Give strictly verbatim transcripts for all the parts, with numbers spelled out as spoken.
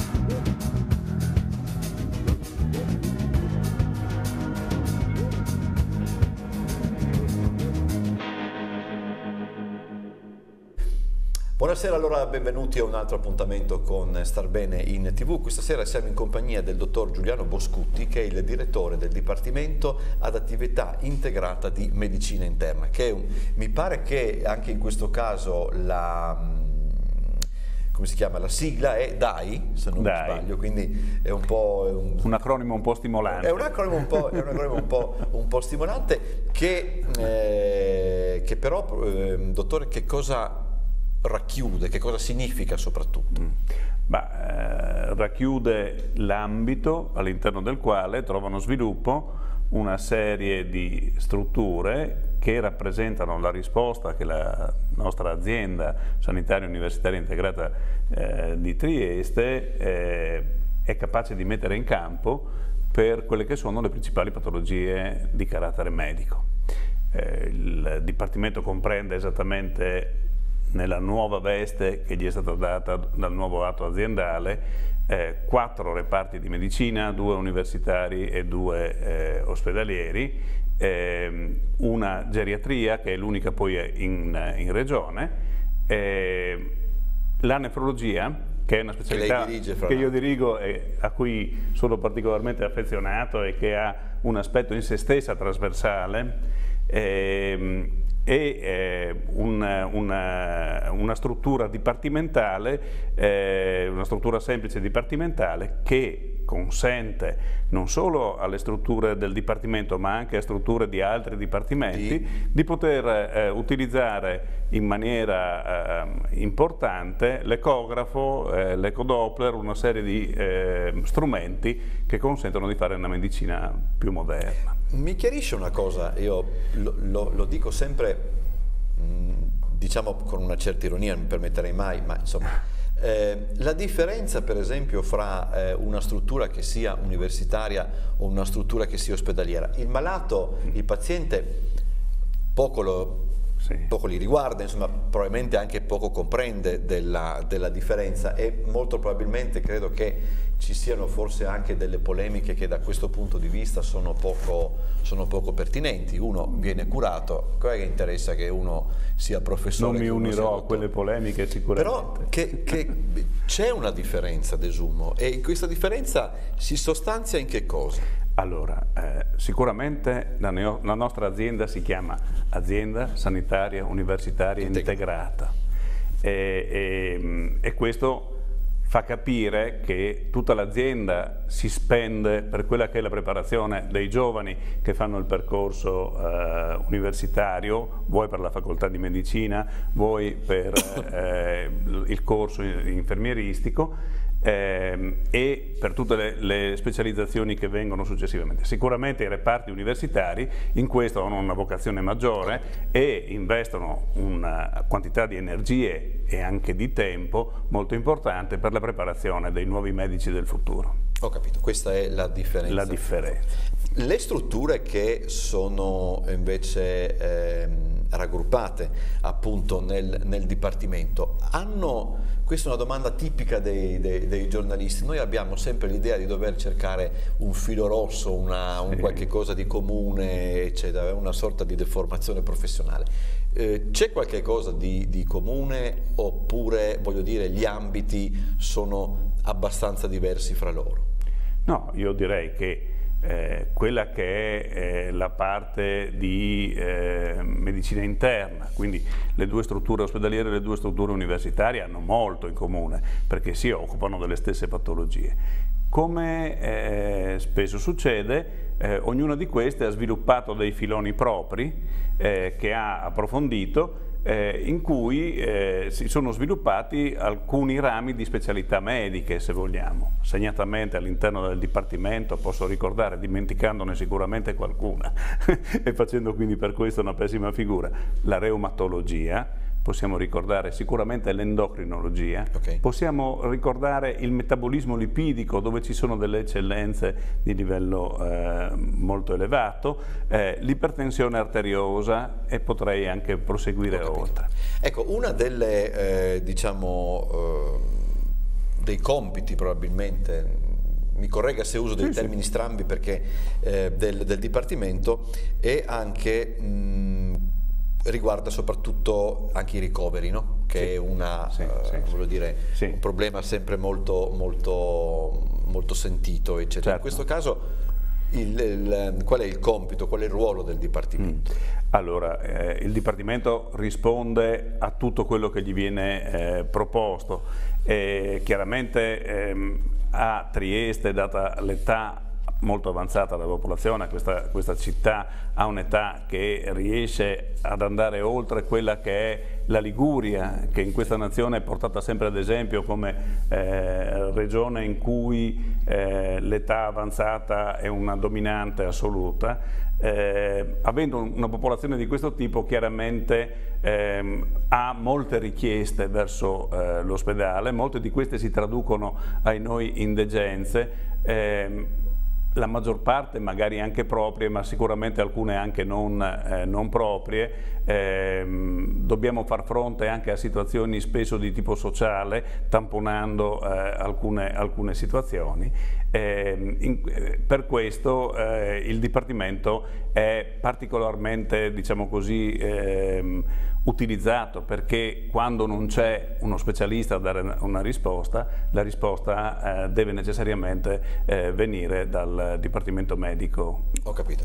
Buonasera, allora benvenuti a un altro appuntamento con Star Bene in tivù. Questa sera siamo in compagnia del dottor Giuliano Boscutti, che è il direttore del Dipartimento ad Attività Integrata di Medicina Interna, che è un, mi pare che anche in questo caso la, come si chiama, la sigla è D A I, se non mi sbaglio, quindi è un po'... È un, un acronimo un po' stimolante. È un acronimo un po', è un, acronimo un po', un po' stimolante, che, eh, che però, eh, dottore, che cosa racchiude, che cosa significa soprattutto? Mm. Bah, eh, racchiude l'ambito all'interno del quale trovano sviluppo una serie di strutture che rappresentano la risposta che la nostra azienda sanitaria universitaria integrata eh, di Trieste eh, è capace di mettere in campo per quelle che sono le principali patologie di carattere medico. Eh, il Dipartimento comprende esattamente, nella nuova veste che gli è stata data dal nuovo atto aziendale, eh, quattro reparti di medicina, due universitari e due eh, ospedalieri, eh, una geriatria che è l'unica poi in, in regione, eh, la nefrologia, che è una specialità che, dirige, che io dirigo e a cui sono particolarmente affezionato e che ha un aspetto in se stessa trasversale, eh, e eh, una, una, una struttura dipartimentale, eh, una struttura semplice dipartimentale che consente non solo alle strutture del Dipartimento ma anche a strutture di altri dipartimenti sì. di poter eh, utilizzare in maniera eh, importante l'ecografo, eh, l'ecodoppler, una serie di eh, strumenti che consentono di fare una medicina più moderna. Mi chiarisce una cosa, io lo, lo, lo dico sempre, mh, diciamo con una certa ironia, non mi permetterei mai, ma insomma, eh, la differenza per esempio fra eh, una struttura che sia universitaria o una struttura che sia ospedaliera, il malato, il paziente poco lo... Sì. poco li riguarda, insomma, probabilmente anche poco comprende della, della differenza e molto probabilmente credo che ci siano forse anche delle polemiche che da questo punto di vista sono poco, sono poco pertinenti. Uno viene curato, cosa che interessa che uno sia professore? Non mi unirò a quelle polemiche sicuramente. Però che, che c'è una differenza, desumo, e questa differenza si sostanzia in che cosa? Allora, eh, sicuramente la, la nostra azienda si chiama Azienda Sanitaria Universitaria Integrata e, e, e questo fa capire che tutta l'azienda si spende per quella che è la preparazione dei giovani che fanno il percorso eh, universitario, vuoi per la facoltà di medicina, vuoi per eh, il corso infermieristico, Eh, e per tutte le, le specializzazioni che vengono successivamente. Sicuramente i reparti universitari in questo hanno una vocazione maggiore e investono una quantità di energie e anche di tempo molto importante per la preparazione dei nuovi medici del futuro. Ho capito, questa è la differenza. La differenza. Le strutture che sono invece eh, raggruppate appunto nel, nel Dipartimento hanno, questa è una domanda tipica dei, dei, dei giornalisti, noi abbiamo sempre l'idea di dover cercare un filo rosso, una, un sì. qualche cosa di comune, eccetera, una sorta di deformazione professionale. Eh, c'è qualche cosa di, di comune oppure, voglio dire, gli ambiti sono abbastanza diversi fra loro? No, io direi che Eh, quella che è eh, la parte di eh, medicina interna, quindi le due strutture ospedaliere e le due strutture universitarie hanno molto in comune perché si occupano delle stesse patologie. Come eh, spesso succede, eh, ognuna di queste ha sviluppato dei filoni propri eh, che ha approfondito, Eh, in cui eh, si sono sviluppati alcuni rami di specialità mediche, se vogliamo. Segnatamente all'interno del Dipartimento posso ricordare, dimenticandone sicuramente qualcuna e facendo quindi per questo una pessima figura, la reumatologia, possiamo ricordare sicuramente l'endocrinologia, okay. Possiamo ricordare il metabolismo lipidico, dove ci sono delle eccellenze di livello eh, molto elevato, eh, l'ipertensione arteriosa e potrei anche proseguire oltre. Ecco, una delle eh, diciamo, eh, dei compiti probabilmente, mi corregga se uso dei sì, termini sì. strambi perché eh, del, del Dipartimento, e anche mh, riguarda soprattutto anche i ricoveri, no? Che sì. è una, sì, uh, sì, voglio dire, sì. un problema sempre molto, molto, molto sentito, eccetera. Certo. In questo caso il, il, qual è il compito, qual è il ruolo del Dipartimento? Mm. Allora, eh, il Dipartimento risponde a tutto quello che gli viene eh, proposto. Eh, chiaramente ehm, a Trieste, data l'età molto avanzata della popolazione, questa, questa città ha un'età che riesce ad andare oltre quella che è la Liguria, che in questa nazione è portata sempre ad esempio come eh, regione in cui eh, l'età avanzata è una dominante assoluta. Eh, avendo una popolazione di questo tipo, chiaramente ehm, ha molte richieste verso eh, l'ospedale, molte di queste si traducono ai noi in degenze, ehm, la maggior parte magari anche proprie, ma sicuramente alcune anche non, eh, non proprie. Eh, dobbiamo far fronte anche a situazioni spesso di tipo sociale, tamponando eh, alcune, alcune situazioni. Eh, in, per questo eh, il Dipartimento è particolarmente, diciamo così, eh, utilizzato, perché quando non c'è uno specialista a dare una risposta, la risposta eh, deve necessariamente eh, venire dal Dipartimento medico. Ho capito.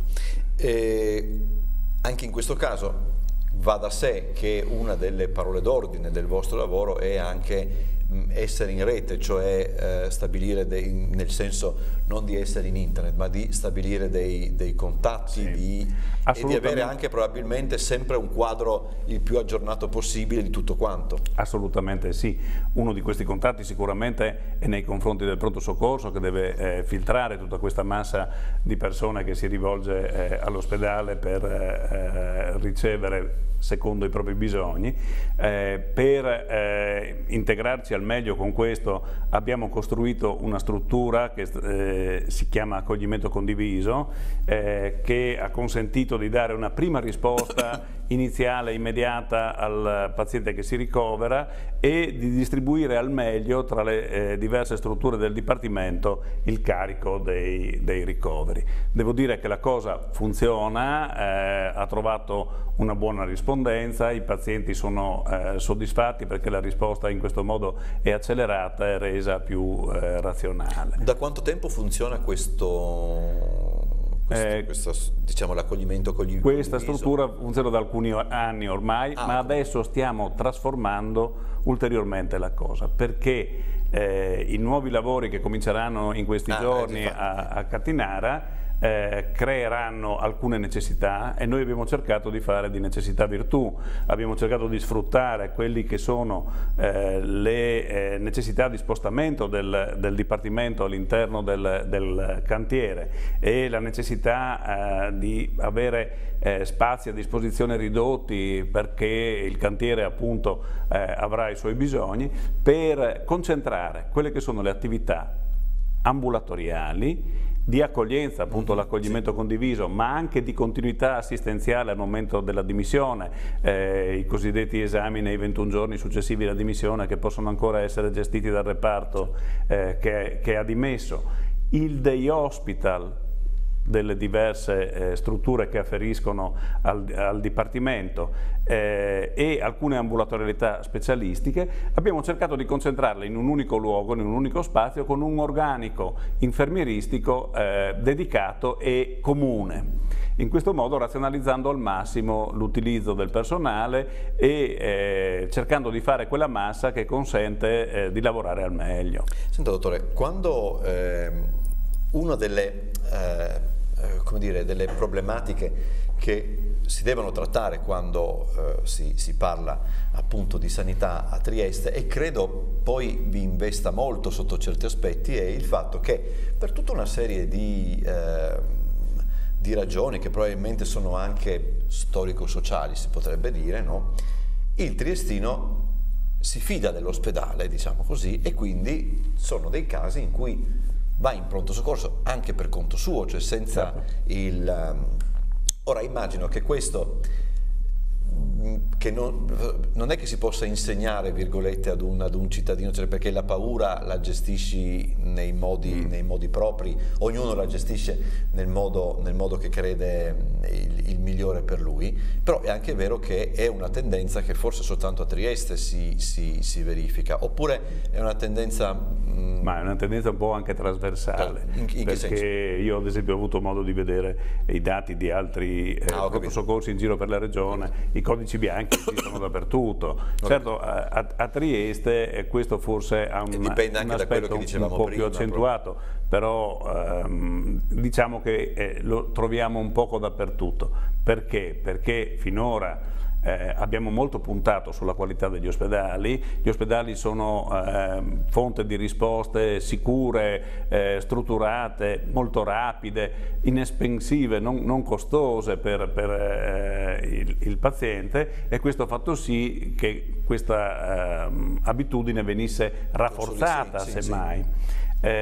E anche in questo caso va da sé che una delle parole d'ordine del vostro lavoro è anche essere in rete, cioè eh, stabilire dei, nel senso non di essere in internet, ma di stabilire dei, dei contatti, sì, di, e di avere anche probabilmente sempre un quadro il più aggiornato possibile di tutto quanto. Assolutamente sì. Uno di questi contatti sicuramente è nei confronti del pronto soccorso, che deve eh, filtrare tutta questa massa di persone che si rivolge eh, all'ospedale per eh, ricevere secondo i propri bisogni. Eh, per eh, integrarci al meglio con questo abbiamo costruito una struttura che eh, si chiama accoglimento condiviso, eh, che ha consentito di dare una prima risposta iniziale, immediata al paziente che si ricovera e di distribuire al meglio tra le eh, diverse strutture del Dipartimento il carico dei, dei ricoveri. Devo dire che la cosa funziona, eh, ha trovato una buona rispondenza, i pazienti sono eh, soddisfatti perché la risposta in questo modo è accelerata e resa più eh, razionale. Da quanto tempo funziona questo? Questo, eh, questo, diciamo, l'accoglimento con gli Questa struttura funziona da alcuni anni ormai, ah, ma adesso stiamo trasformando ulteriormente la cosa, perché eh, i nuovi lavori che cominceranno in questi ah, giorni a, a Catinara Eh, creeranno alcune necessità, e noi abbiamo cercato di fare di necessità virtù, abbiamo cercato di sfruttare quelli che sono eh, le eh, necessità di spostamento del, del Dipartimento all'interno del, del cantiere e la necessità eh, di avere eh, spazi a disposizione ridotti, perché il cantiere appunto eh, avrà i suoi bisogni, per concentrare quelle che sono le attività ambulatoriali di accoglienza, appunto l'accoglimento condiviso, ma anche di continuità assistenziale al momento della dimissione, eh, i cosiddetti esami nei ventuno giorni successivi alla dimissione, che possono ancora essere gestiti dal reparto eh, che, che ha dimesso, il day hospital delle diverse eh, strutture che afferiscono al, al Dipartimento eh, e alcune ambulatorialità specialistiche. Abbiamo cercato di concentrarle in un unico luogo, in un unico spazio, con un organico infermieristico eh, dedicato e comune. In questo modo razionalizzando al massimo l'utilizzo del personale e eh, cercando di fare quella massa che consente eh, di lavorare al meglio. Senta dottore, quando eh, una delle, eh, come dire, delle problematiche che si devono trattare quando eh, si, si parla appunto di sanità a Trieste, e credo poi vi investa molto sotto certi aspetti, è il fatto che per tutta una serie di, eh, di ragioni che probabilmente sono anche storico-sociali, si potrebbe dire, no? Il triestino si fida dell'ospedale, diciamo così, e quindi sono dei casi in cui va in pronto soccorso anche per conto suo, cioè senza il... Um, ora immagino che questo che non, non è che si possa insegnare, virgolette, ad un, ad un cittadino, cioè perché la paura la gestisci nei modi, mm. nei modi propri, ognuno la gestisce nel modo, nel modo che crede il, il migliore per lui, però è anche vero che è una tendenza che forse soltanto a Trieste si, si, si verifica, oppure è una tendenza... Mm, ma è una tendenza un po' anche trasversale, in, in perché senso? Io ad esempio ho avuto modo di vedere i dati di altri eh, ah, pronto soccorsi in giro per la regione, okay. I codici bianchi esistono dappertutto. Okay. Certo, a, a Trieste questo forse ha un, un aspetto un po' prima, più accentuato, però, però ehm, diciamo che eh, lo troviamo un poco dappertutto. Perché? Perché finora Eh, abbiamo molto puntato sulla qualità degli ospedali. Gli ospedali sono eh, fonte di risposte sicure, eh, strutturate, molto rapide, inespensive, non, non costose per, per eh, il, il paziente, e questo ha fatto sì che questa eh, abitudine venisse rafforzata, sì, sì, semmai. Sì.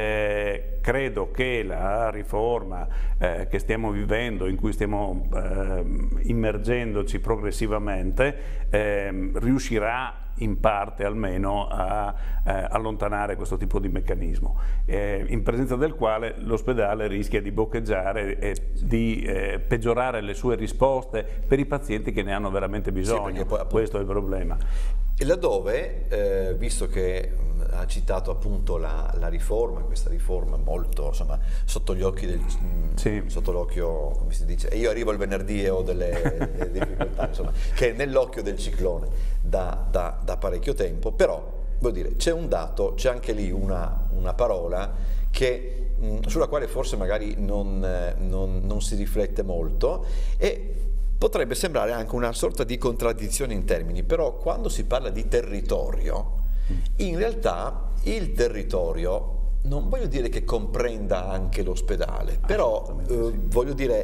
Eh, credo che la riforma eh, che stiamo vivendo, in cui stiamo eh, immergendoci progressivamente, eh, riuscirà in parte almeno a eh, allontanare questo tipo di meccanismo, eh, in presenza del quale l'ospedale rischia di boccheggiare e di eh, peggiorare le sue risposte per i pazienti che ne hanno veramente bisogno. Sì, poi, appunto, questo è il problema. E laddove, eh, visto che mh, ha citato appunto la, la riforma, questa riforma molto, insomma, sotto gli occhi del, mh, sì. sotto l'occhio, come si dice, e io arrivo il venerdì e ho delle, delle difficoltà, insomma, che è nell'occhio del ciclone da, da, da parecchio tempo, però, vuol dire, c'è un dato, c'è anche lì una, una parola che, mh, sulla quale forse magari non, eh, non, non si riflette molto, e potrebbe sembrare anche una sorta di contraddizione in termini, però quando si parla di territorio, in realtà il territorio, non voglio dire che comprenda anche l'ospedale, però eh, sì. voglio dire,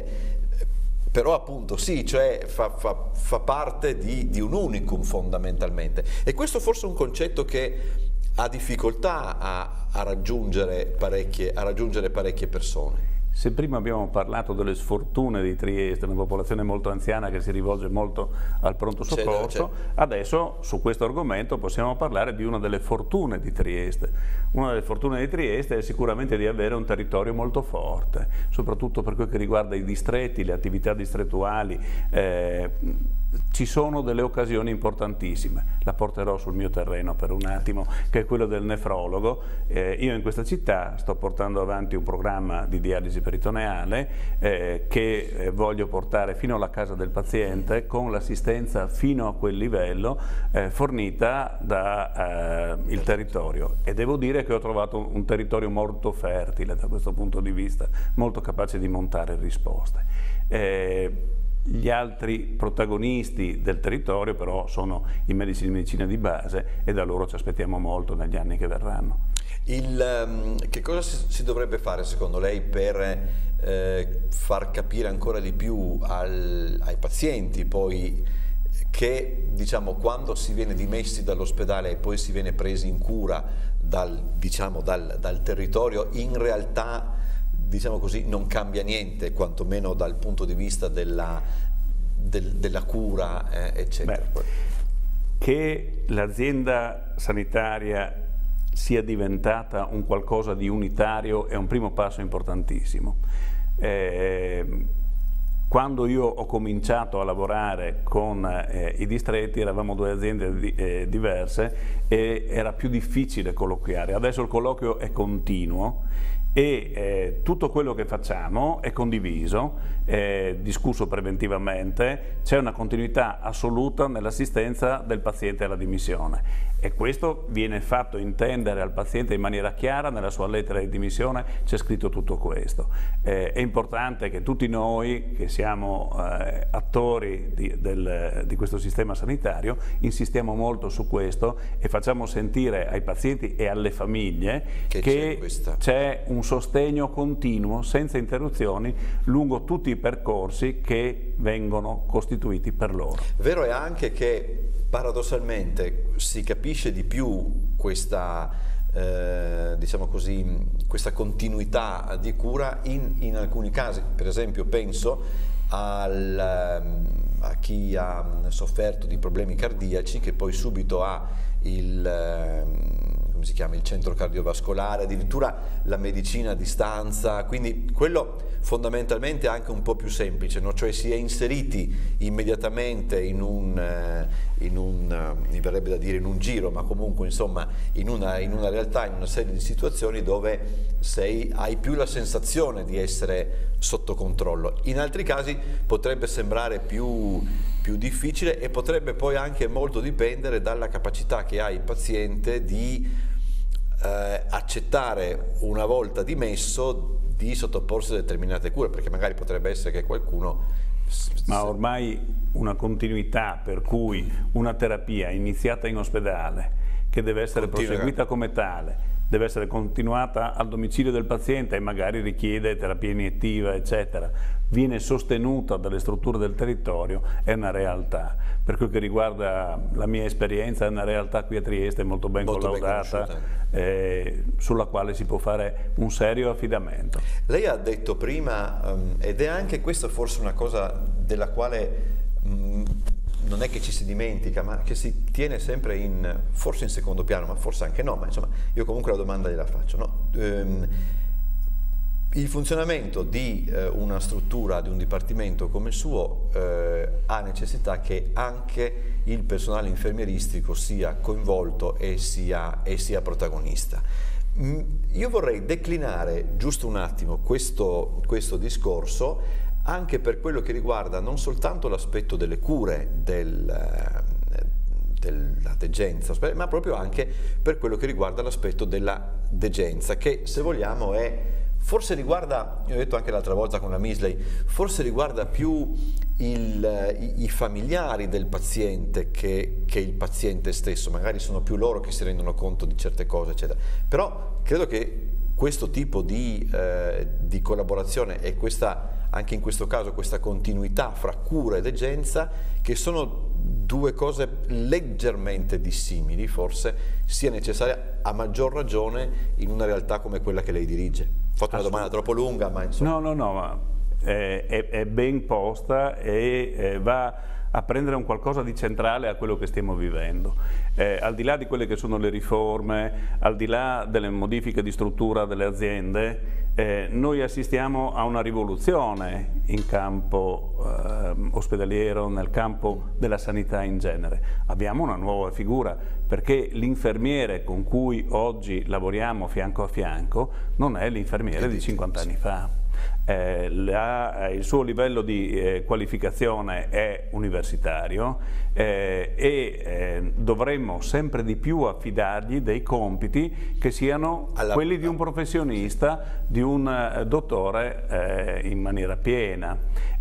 però appunto sì, cioè fa, fa, fa parte di, di un unicum fondamentalmente, e questo forse è un concetto che ha difficoltà a, a, raggiungere parecchie, a raggiungere parecchie persone. Se prima abbiamo parlato delle sfortune di Trieste, una popolazione molto anziana che si rivolge molto al pronto soccorso, c'è, c'è. Adesso su questo argomento possiamo parlare di una delle fortune di Trieste. Una delle fortune di Trieste è sicuramente di avere un territorio molto forte, soprattutto per quel che riguarda i distretti, le attività distrettuali. Eh, ci sono delle occasioni importantissime, la porterò sul mio terreno per un attimo, che è quello del nefrologo. Eh, io in questa città sto portando avanti un programma di dialisi peritoneale eh, che eh, voglio portare fino alla casa del paziente, con l'assistenza fino a quel livello eh, fornita dal eh, territorio, e devo dire che ho trovato un territorio molto fertile da questo punto di vista, molto capace di montare risposte. Eh, Gli altri protagonisti del territorio però sono i medici di medicina di base, e da loro ci aspettiamo molto negli anni che verranno. Il, um, che cosa si, si dovrebbe fare secondo lei per eh, far capire ancora di più al, ai pazienti poi che, diciamo, quando si viene dimessi dall'ospedale e poi si viene presi in cura dal, diciamo, dal, dal territorio, in realtà, diciamo così, non cambia niente, quantomeno dal punto di vista della, del, della cura, eh, eccetera. Beh, che l'azienda sanitaria sia diventata un qualcosa di unitario è un primo passo importantissimo. Eh, quando io ho cominciato a lavorare con eh, i distretti eravamo due aziende di, eh, diverse, e era più difficile colloquiare. Adesso il colloquio è continuo, e eh, tutto quello che facciamo è condiviso, è discusso preventivamente, c'è una continuità assoluta nell'assistenza del paziente alla dimissione, e questo viene fatto intendere al paziente in maniera chiara. Nella sua lettera di dimissione c'è scritto tutto questo. Eh, è importante che tutti noi che siamo eh, attori di, del, di questo sistema sanitario insistiamo molto su questo, e facciamo sentire ai pazienti e alle famiglie che, che c'è un sostegno continuo, senza interruzioni, lungo tutti i percorsi che vengono costituiti per loro. Vero è anche che paradossalmente si capisce di più questa, eh, diciamo così, questa continuità di cura in, in alcuni casi. Per esempio penso al, a chi ha sofferto di problemi cardiaci, che poi subito ha il, come si chiama, il centro cardiovascolare, addirittura la medicina a distanza, quindi quello fondamentalmente è anche un po' più semplice, no? Cioè si è inseriti immediatamente in un, in un, mi verrebbe da dire in un giro, ma comunque insomma in una, in una realtà, in una serie di situazioni dove sei, hai più la sensazione di essere sotto controllo. In altri casi potrebbe sembrare più, più difficile, e potrebbe poi anche molto dipendere dalla capacità che ha il paziente di eh, accettare, una volta dimesso, di sottoporsi a determinate cure, perché magari potrebbe essere che qualcuno... Ma ormai una continuità per cui una terapia iniziata in ospedale, che deve essere Continua. proseguita come tale, deve essere continuata al domicilio del paziente e magari richiede terapia iniettiva, eccetera, viene sostenuta dalle strutture del territorio, è una realtà. Per quel che riguarda la mia esperienza, è una realtà qui a Trieste molto ben molto collaudata, ben eh, sulla quale si può fare un serio affidamento. Lei ha detto prima, um, ed è anche questa forse una cosa della quale um, non è che ci si dimentica, ma che si tiene sempre in, forse in secondo piano, ma forse anche no, ma insomma io comunque la domanda gliela faccio, no? Um, il funzionamento di eh, una struttura, di un dipartimento come il suo, eh, ha necessità che anche il personale infermieristico sia coinvolto e sia, e sia protagonista. Mm, io vorrei declinare giusto un attimo questo, questo discorso anche per quello che riguarda non soltanto l'aspetto delle cure del, della degenza, ma proprio anche per quello che riguarda l'aspetto della degenza, che se vogliamo è... Forse riguarda, io ho detto anche l'altra volta con la Misley, forse riguarda più il, i, i familiari del paziente che, che il paziente stesso, magari sono più loro che si rendono conto di certe cose, eccetera. Però credo che questo tipo di, eh, di collaborazione e questa, anche in questo caso questa continuità fra cura e degenza, che sono due cose leggermente dissimili, forse sia necessaria a maggior ragione in una realtà come quella che lei dirige. Ho fatto una domanda troppo lunga, ma insomma... No, no, no, ma è, è, è ben posta e eh, va a prendere un qualcosa di centrale a quello che stiamo vivendo. Eh, al di là di quelle che sono le riforme, al di là delle modifiche di struttura delle aziende, eh, noi assistiamo a una rivoluzione in campo eh, ospedaliero, nel campo della sanità in genere. Abbiamo una nuova figura, perché l'infermiere con cui oggi lavoriamo fianco a fianco non è l'infermiere di cinquanta anni fa. Eh, la, il suo livello di eh, qualificazione è universitario eh, e eh, dovremmo sempre di più affidargli dei compiti che siano Alla... quelli di un professionista, di un eh, dottore eh, in maniera piena.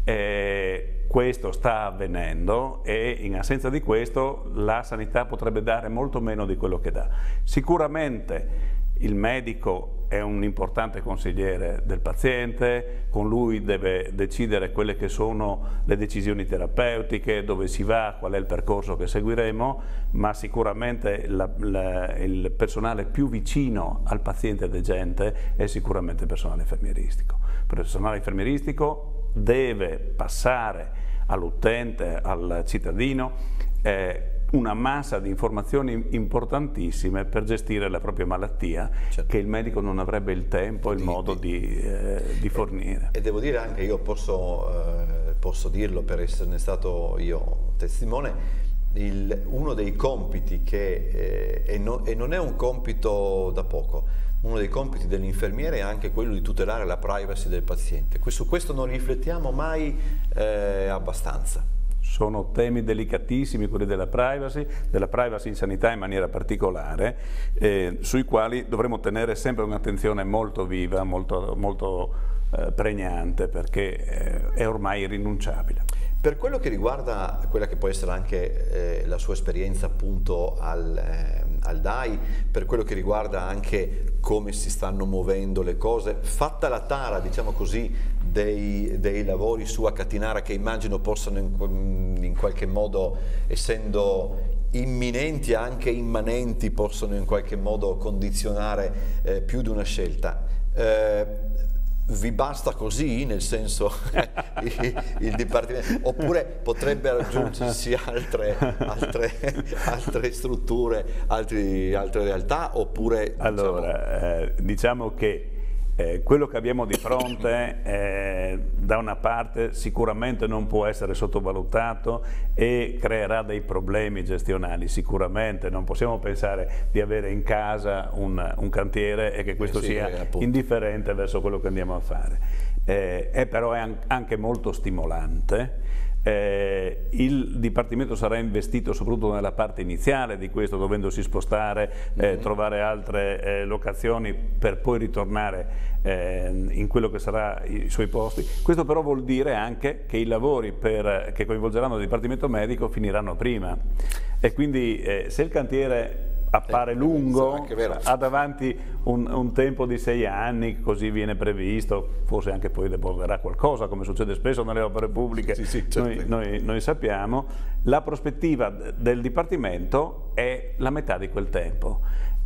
Eh, questo sta avvenendo e in assenza di questo la sanità potrebbe dare molto meno di quello che dà. Sicuramente il medico è un importante consigliere del paziente, con lui deve decidere quelle che sono le decisioni terapeutiche, dove si va, qual è il percorso che seguiremo, ma sicuramente la, la, il personale più vicino al paziente degente è sicuramente il personale infermieristico. Il personale infermieristico deve passare all'utente, al cittadino, eh, una massa di informazioni importantissime per gestire la propria malattia, certo, che il medico non avrebbe il tempo e il di, modo di, eh, di fornire. E, e devo dire anche, io posso, eh, posso dirlo per esserne stato io testimone, il, uno dei compiti che, eh, e, no, e non è un compito da poco, uno dei compiti dell'infermiere è anche quello di tutelare la privacy del paziente. Su questo non riflettiamo mai eh, abbastanza. Sono temi delicatissimi quelli della privacy, della privacy in sanità in maniera particolare, eh, sui quali dovremo tenere sempre un'attenzione molto viva, molto, molto eh, pregnante, perché eh, è ormai irrinunciabile. Per quello che riguarda quella che può essere anche eh, la sua esperienza appunto al, eh, al D A I, per quello che riguarda anche come si stanno muovendo le cose, fatta la tara, diciamo così, dei, dei lavori su Acatinara, che immagino possano in, in qualche modo, essendo imminenti e anche immanenti, possono in qualche modo condizionare eh, più di una scelta. Eh, vi basta così, nel senso il, il Dipartimento, oppure potrebbe aggiungersi altre, altre, altre strutture, altri, altre realtà, oppure... Allora, diciamo, eh, diciamo che Eh, quello che abbiamo di fronte eh, da una parte sicuramente non può essere sottovalutato e creerà dei problemi gestionali, sicuramente non possiamo pensare di avere in casa un, un cantiere e che questo eh sì, sia eh, indifferente verso quello che andiamo a fare, eh, è però è anche molto stimolante. Eh, il Dipartimento sarà investito soprattutto nella parte iniziale di questo, dovendosi spostare, eh, mm-hmm. trovare altre eh, locazioni per poi ritornare eh, in quello che sarà i suoi posti. Questo però vuol dire anche che i lavori per, che coinvolgeranno il Dipartimento medico finiranno prima, e quindi eh, se il cantiere appare lungo, ha davanti un, un tempo di sei anni, così viene previsto, forse anche poi deborderà qualcosa, come succede spesso nelle opere pubbliche, sì, sì, certo. noi, noi, noi sappiamo. La prospettiva del Dipartimento è la metà di quel tempo.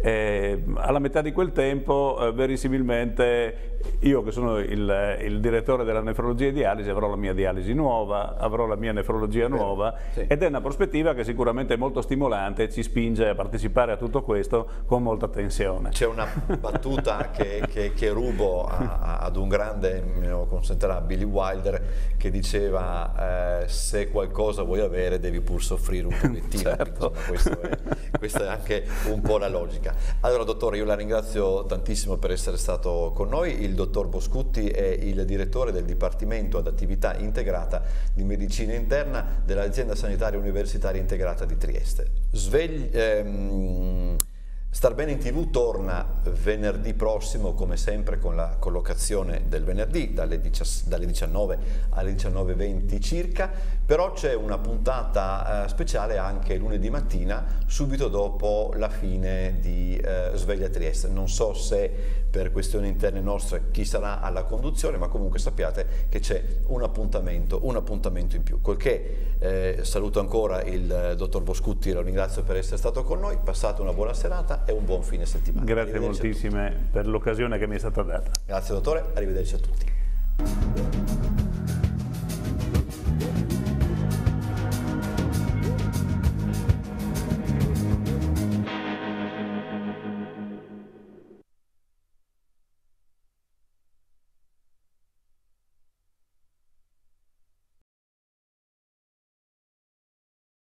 Eh, alla metà di quel tempo, eh, verosimilmente, io che sono il, il direttore della nefrologia e dialisi avrò la mia dialisi nuova, avrò la mia nefrologia nuova, sì. ed è una prospettiva che sicuramente è molto stimolante e ci spinge a partecipare a tutto questo con molta tensione. C'è una battuta che, che, che rubo a, a, ad un grande, me lo consentirà, Billy Wilder, che diceva eh, se qualcosa vuoi avere devi pur soffrire un pochettino. Certo. Questo è, questa è anche un po' la logica. Allora dottore, io la ringrazio tantissimo per essere stato con noi. Il dottor Boscutti è il direttore del Dipartimento ad attività integrata di medicina interna dell'azienda sanitaria universitaria integrata di Trieste. Svegli, ehm, Star Bene in tivù torna venerdì prossimo, come sempre, con la collocazione del venerdì dalle diciannove alle diciannove e venti circa, però c'è una puntata eh, speciale anche lunedì mattina, subito dopo la fine di eh, Sveglia Trieste. Non so se per questioni interne nostre chi sarà alla conduzione, ma comunque sappiate che c'è un appuntamento, un appuntamento in più. Colché eh, saluto ancora il dottor Boscutti, lo ringrazio per essere stato con noi, passate una buona serata e un buon fine settimana. Grazie moltissime per l'occasione che mi è stata data. Grazie dottore, arrivederci a tutti.